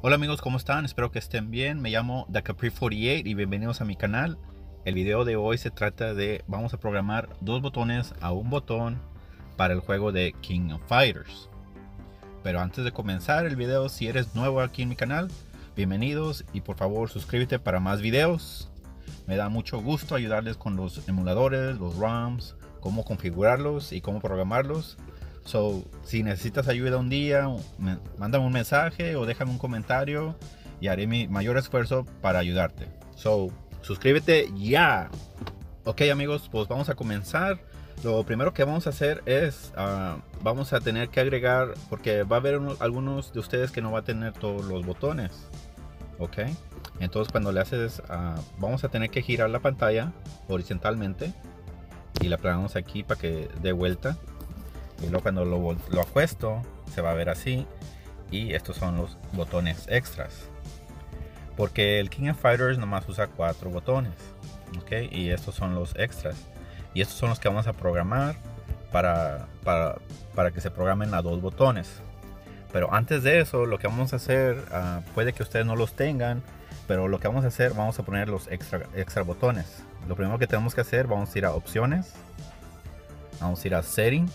Hola amigos, ¿cómo están? Espero que estén bien. Me llamo TheCapri48 y bienvenidos a mi canal. El video de hoy se trata de, vamos a programar dos botones a un botón para el juego de King of Fighters. Pero antes de comenzar el video, si eres nuevo aquí en mi canal, bienvenidos y por favor suscríbete para más videos. Me da mucho gusto ayudarles con los emuladores, los ROMs, cómo configurarlos y cómo programarlos. Si necesitas ayuda un día, mándame un mensaje o déjame un comentario y haré mi mayor esfuerzo para ayudarte. Suscríbete ya. Ok amigos, pues vamos a comenzar. Lo primero que vamos a hacer es, vamos a tener que agregar, porque va a haber algunos de ustedes que no va a tener todos los botones. Ok, entonces cuando le haces, vamos a tener que girar la pantalla horizontalmente y la plegamos aquí para que dé vuelta. Y luego cuando lo acuesto se va a ver así. Y estos son los botones extras, porque el King of Fighters nomás usa 4 botones. Ok, y estos son los extras. Y estos son los que vamos a programar para que se programen a 2 botones. Pero antes de eso, lo que vamos a hacer, puede que ustedes no los tengan, pero lo que vamos a hacer, vamos a poner los extra botones. Lo primero que tenemos que hacer, vamos a ir a opciones, vamos a ir a settings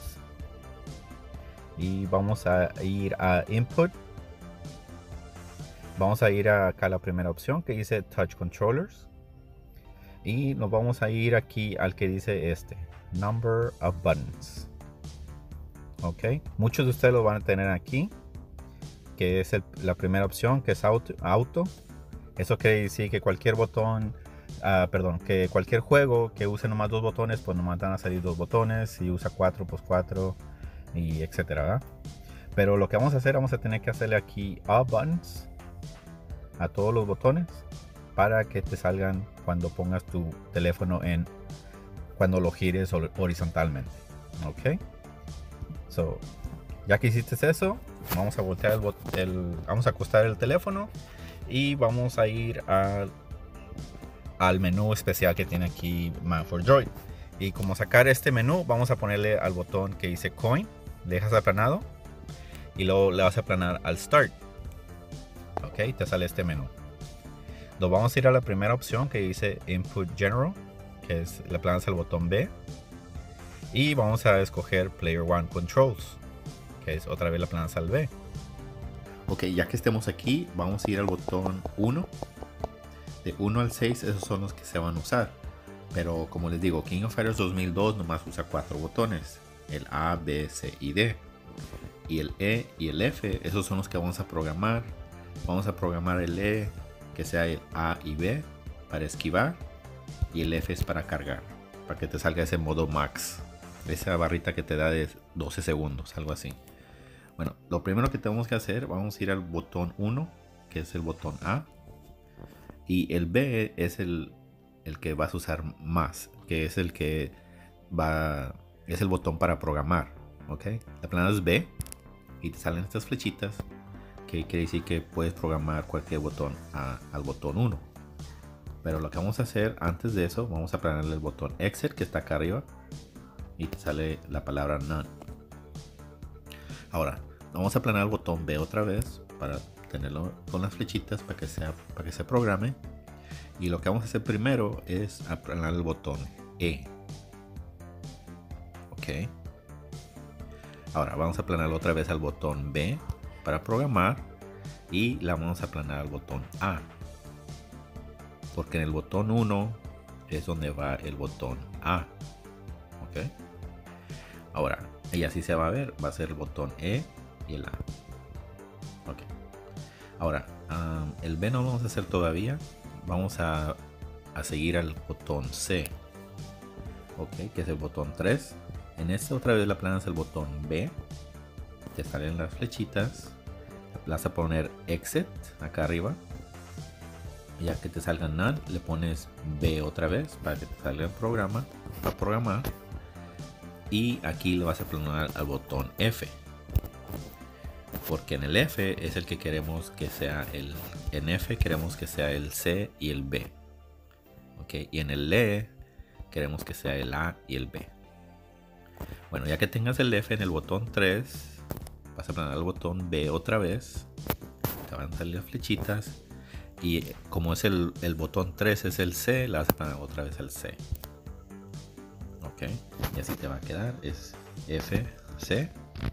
y vamos a ir a input. Vamos a ir acá a la primera opción que dice touch controllers y nos vamos a ir aquí al que dice number of buttons. Ok, muchos de ustedes lo van a tener aquí, que es la primera opción, que es auto. Eso quiere decir que cualquier botón, que cualquier juego que use nomás 2 botones, pues nomás van a salir 2 botones. Si usa 4, pues 4, y etcétera, ¿verdad? Pero lo que vamos a hacer, vamos a tener que hacerle aquí all buttons a todos los botones para que te salgan cuando pongas tu teléfono cuando lo gires horizontalmente. Ok, ya que hiciste eso, vamos a voltear vamos a acostar el teléfono y vamos a ir al menú especial que tiene aquí Man4Droid. Y como sacar este menú, vamos a ponerle al botón que dice coin, le dejas aplanado y luego le vas a aplanar al start. Ok, te sale este menú. Nos vamos a ir a la primera opción que dice input general, que es le aplanas al botón B y vamos a escoger player 1 controls, que es otra vez la aplanas al B. Ok, ya que estemos aquí, vamos a ir al botón 1. De 1 al 6, esos son los que se van a usar. Pero como les digo, King of Fighters 2002 nomás usa 4 botones. El A, B, C y D. Y el E y el F, esos son los que vamos a programar. Vamos a programar el E, que sea el A y B, para esquivar. Y el F es para cargar, para que te salga ese modo max. Esa barrita que te da de 12 segundos, algo así. Bueno, lo primero que tenemos que hacer, vamos a ir al botón 1, que es el botón A. Y el B es el que vas a usar más, que es el que es el botón para programar. Ok, le aplanas B y te salen estas flechitas, que quiere decir que puedes programar cualquier botón al botón 1. Pero lo que vamos a hacer antes de eso, vamos a aplanarle el botón exit que está acá arriba y te sale la palabra none. Ahora vamos a aplanar el botón B otra vez para tenerlo con las flechitas para que se programe. Y lo que vamos a hacer primero es aplanar el botón E. Ok, ahora vamos a aplanar otra vez al botón B para programar y la vamos a aplanar al botón A, porque en el botón 1 es donde va el botón A. Ok, ahora y así se va a ver, va a ser el botón E y el A. Ok, ahora el B no lo vamos a hacer todavía. Vamos a seguir al botón C, ok, que es el botón 3. En este otra vez le aplanas el botón B, te salen las flechitas, le vas a poner exit acá arriba, y ya que te salga none le pones B otra vez para que te salga el programa para programar, y aquí le vas a aplanar al botón F, porque en el F es el que queremos que sea en F queremos que sea el C y el B. Ok, y en el E queremos que sea el A y el B. Bueno, ya que tengas el F en el botón 3, vas a aplanar el botón B otra vez te van a salir las flechitas. Y como es el botón 3 es el C, le vas a poner otra vez el C. Ok, y así te va a quedar. Es F, C.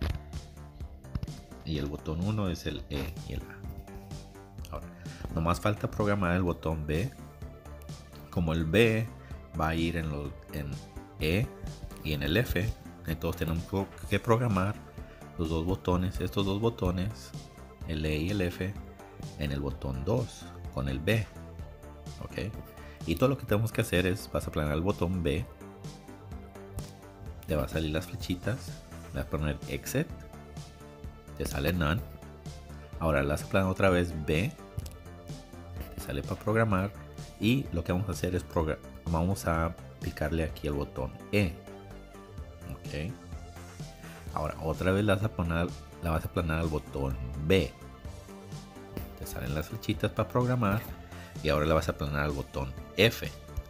Y el botón 1 es el E y el A. Ahora, nomás falta programar el botón B. Como el B va a ir en E y en el F, entonces tenemos que programar los dos botones, estos dos botones, el E y el F, en el botón 2 con el B. Ok, y todo lo que tenemos que hacer es, vas a planear el botón B, te va a salir las flechitas, vas a poner exit, te sale none. Ahora le vas a planear otra vez B, te sale para programar, y lo que vamos a hacer es vamos a picarle aquí el botón E. Ok, ahora otra vez la vas a planear al botón B, te salen las flechitas para programar, y ahora le vas a planear al botón F.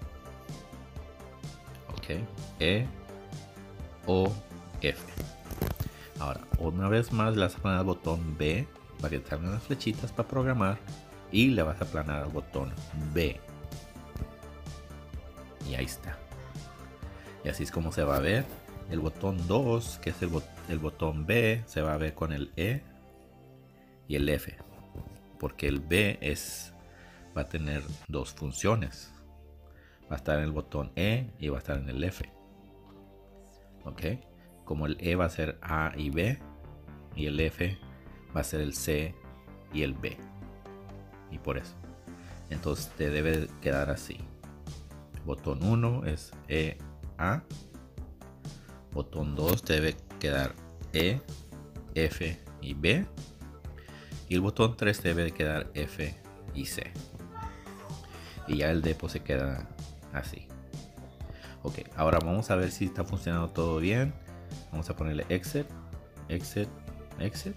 Ok, E, O, F. Ahora una vez más le vas a planear al botón B para que te salgan las flechitas para programar, y le vas a planear al botón B. Y ahí está. Y así es como se va a ver. El botón 2, que es el botón B, se va a ver con el E y el F, porque el B va a tener dos funciones. Va a estar en el botón E y va a estar en el F. Ok, como el E va a ser A y B, y el F va a ser el C y el B, y por eso entonces te debe quedar así. Botón 1 es E, A. Botón 2 te debe quedar E, F y B. Y el botón 3 debe quedar F y C. Y ya el D pues se queda así. Ok, ahora vamos a ver si está funcionando todo bien. Vamos a ponerle exit, exit, exit.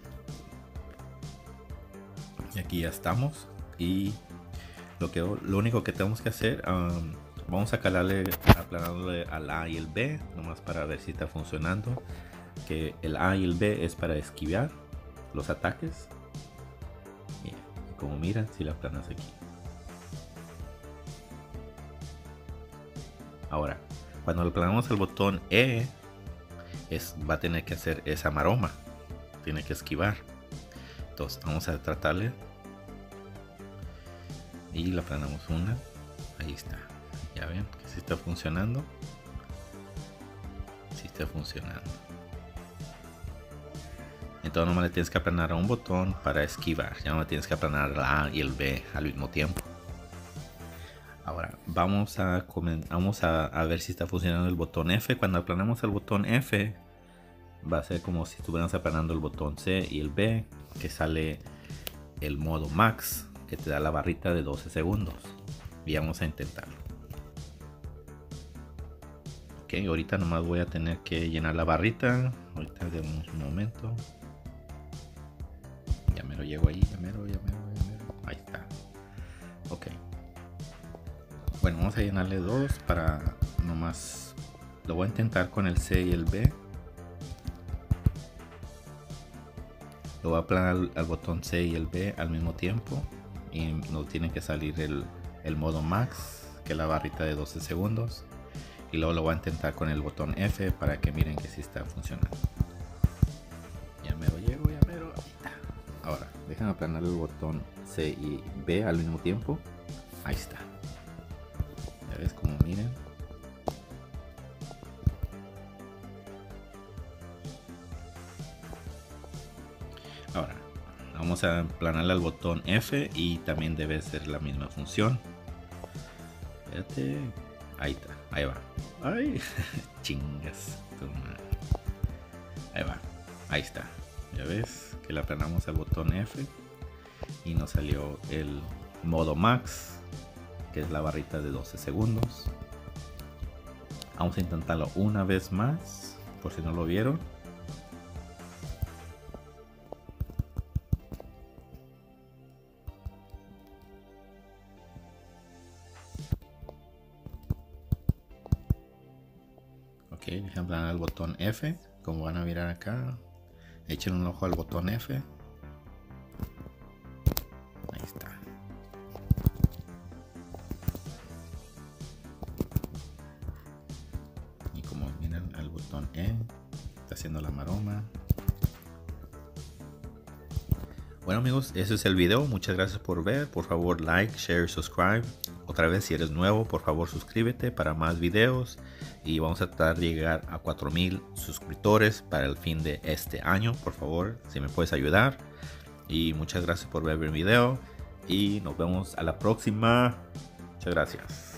Y aquí ya estamos. Y lo único que tenemos que hacer, vamos a aplanarle al A y el B, nomás para ver si está funcionando. Que el A y el B es para esquivar los ataques. Y como miran, si la aplanas aquí. Ahora, cuando le aplanamos el botón E, va a tener que hacer esa maroma. Tiene que esquivar. Entonces vamos a tratarle. Y la aplanamos una. Ahí está. Ya ven que sí está funcionando. Sí está funcionando. Entonces nomás le tienes que aplanar a un botón para esquivar. Ya no tienes que aplanar el A y el B al mismo tiempo. Ahora vamos a ver si está funcionando el botón F. Cuando aplanamos el botón F, va a ser como si estuviéramos aplanando el botón C y el B, que sale el modo max, que te da la barrita de 12 segundos. Y vamos a intentarlo. Ok, ahorita nomás voy a tener que llenar la barrita. Ahorita demos un momento. Ya me lo llego ahí, ya mero. Ahí está. Ok. Bueno, vamos a llenarle 2 para nomás. Lo voy a intentar con el C y el B. Lo voy a aplanar al botón C y el B al mismo tiempo. Y nos tiene que salir el modo max, que es la barrita de 12 segundos. Y luego lo voy a intentar con el botón F para que miren que sí está funcionando. Ya me lo llego, ya me lo. Ahí está. Ahora, déjenme aplanar el botón C y B al mismo tiempo. Ahí está. Ya ves como miren. Ahora, vamos a aplanarle al botón F y también debe ser la misma función. Espérate. Ahí está, ahí va. Ay, chingas. Ahí va, ahí está. Ya ves que le aplanamos al botón F y nos salió el modo max, que es la barrita de 12 segundos. Vamos a intentarlo una vez más, por si no lo vieron. Ok, dejen aplanar el botón F, como van a mirar acá. Echen un ojo al botón F. Está haciendo la maroma. Bueno amigos, ese es el video. Muchas gracias por ver. Por favor, like, share, subscribe. Otra vez, si eres nuevo, por favor suscríbete para más videos. Y vamos a tratar de llegar a 4000 suscriptores para el fin de este año. Por favor, si me puedes ayudar. Y muchas gracias por ver el video. Y nos vemos a la próxima. Muchas gracias.